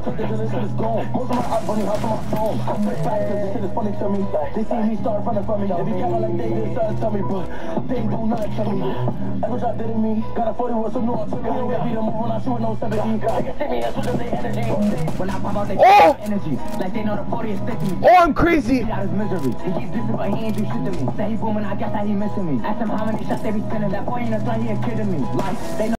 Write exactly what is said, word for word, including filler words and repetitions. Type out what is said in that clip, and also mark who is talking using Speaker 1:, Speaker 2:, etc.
Speaker 1: took it, this shit is gone. Most of my eyes bunny house on my phone. I'm fresh back, cause this shit is funny to me. They see me start running from me. They be counting like they did something to me, but they do not tell me. Ever shot did me. Got a forty with some new artillery. We beat them when I shoot with no sympathy. They can see me and switch up their energy. When I pop out, they oh! energy. Like they know the forty is thick to me.
Speaker 2: Oh, I'm crazy.
Speaker 1: He got his misery. He keep dissing, but he ain't do shit to me. Say he booming, I guess that he missing me. Ask him how many shots they be spinning. That boy ain't a threat, he a kid to me. Like, they know